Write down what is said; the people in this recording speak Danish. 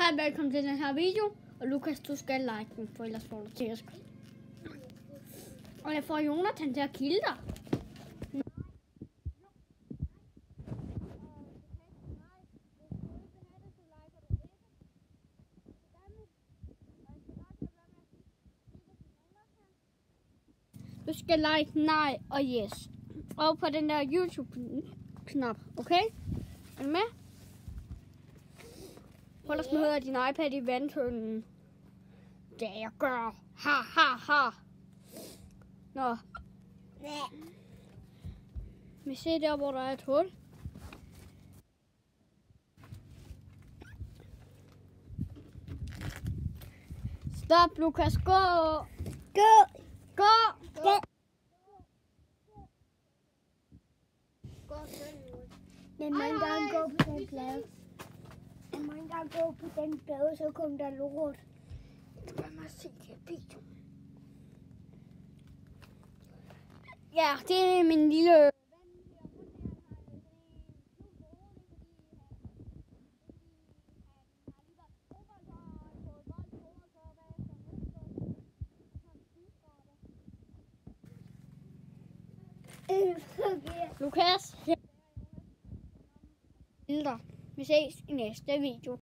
Hej, velkommen til den her video. Og Lukas, du skal like den, for ellers får du tæsk. Og jeg får Jonathan til at kilde dig. Du skal like nej og yes. Og på den der YouTube-knap, okay? Er du med? Hold os med din iPad i vandtønden. Det jeg gør. Ha, ha, ha. Nå. Vi ser der, hvor der er et hul. Stop, Lukas. Gå. Gå. Gå. Gå. Jeg må ikke engang gå på den plade. Jeg må ikke engang gå på den plade, så kommer der lort. Lad mig se det her video. Ja, det er min lille... Lukas. Vi ses i næste video.